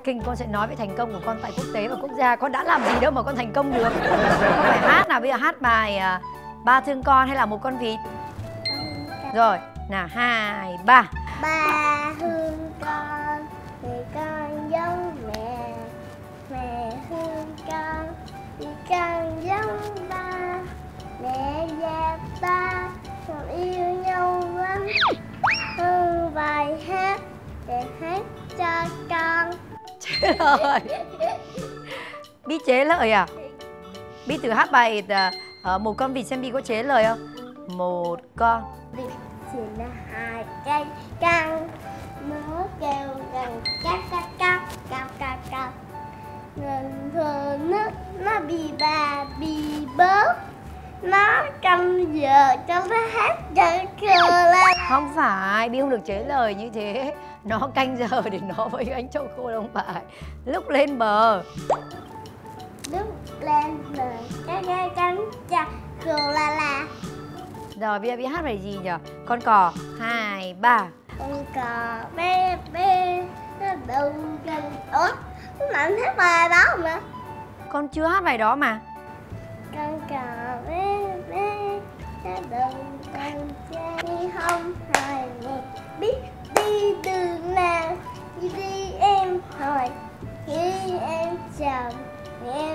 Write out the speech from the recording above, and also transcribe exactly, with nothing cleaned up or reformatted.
Kinh, con sẽ nói về thành công của con tại quốc tế và quốc gia. Con đã làm gì đâu mà con thành công được. Con phải hát nào, bây giờ hát bài à, Ba thương con hay là Một con vịt. Rồi, nào hai, ba. Ba thương con vì con giống mẹ, mẹ thương con vì con giống ba, mẹ và ba còn yêu nhau lắm. Hương bài hát để hát cho con. Trời ơi, Bi chế lời à? Bi thử hát bài uh, Một con vịt xem Bi có chế lời không? Một con vịt chỉ là hai cây căng, nó kêu gần cắt cắt cắt cắt cắt cắt. Lần thường nó nó bị bà bị bớt, nó canh giờ cho nó hát cho cười lên. Không phải, Bi không được chế lời như thế. Nó canh giờ để nó với anh Châu Khôi, không phải. Lúc lên bờ. Lúc lên bờ cái cái cánh chặt cười la la. Rồi bây giờ Bi hát bài gì nhỉ? Con cò, hai, ba. Con cò bé bé nó đu gần. Ủa? Mà anh hát bài đó mà. Con chưa hát bài đó mà. Con cò bé bé nó đu gần đi không hỏi mẹ biết đi đường nào, đi đi em hỏi khi em chào mẹ